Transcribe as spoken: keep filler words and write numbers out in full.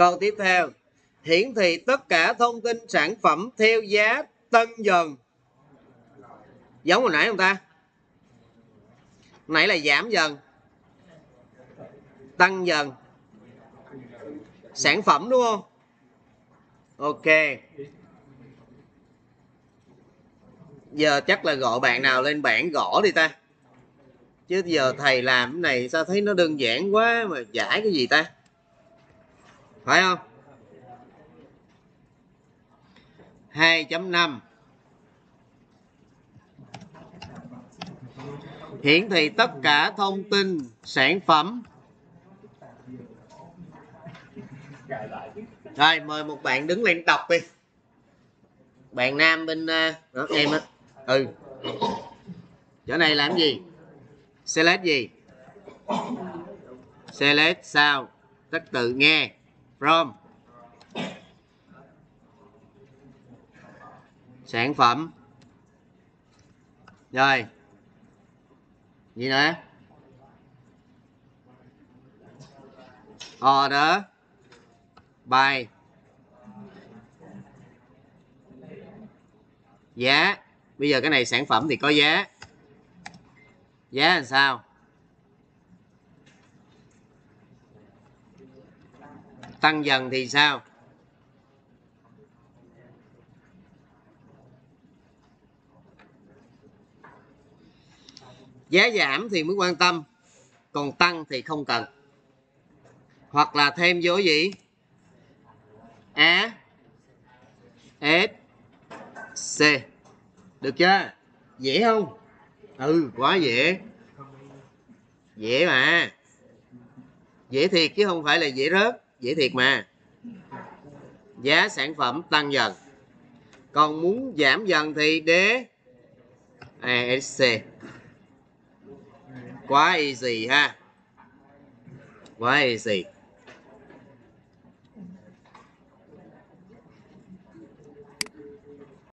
Câu tiếp theo, hiển thị tất cả thông tin sản phẩm theo giá tăng dần. Giống hồi nãy không ta? Nãy là giảm dần, tăng dần. Sản phẩm đúng không? Ok. Giờ chắc là gọi bạn nào lên bảng gõ đi ta. Chứ giờ thầy làm cái này sao thấy nó đơn giản quá mà giải cái gì ta? Phải không? hai chấm năm. Hiển thị tất cả thông tin sản phẩm. Rồi mời một bạn đứng lên đọc đi. Bạn nam bên đó, em á. Ừ. Chỗ này làm gì? Select gì? Select sao? Tất tự nghe. From. Sản phẩm. Rồi. Gì nữa? Order. By. Giá. Bây giờ cái này sản phẩm thì có giá. Giá làm sao? Tăng dần thì sao? Giá giảm thì mới quan tâm, còn tăng thì không cần. Hoặc là thêm vô gì? A, S, C. Được chưa? Dễ không? Ừ, quá dễ. Dễ mà. Dễ thiệt chứ không phải là dễ rớt. Dễ thiệt mà. Giá sản phẩm tăng dần. Còn muốn giảm dần thì D, A, S, C. Quá easy ha. Quá easy.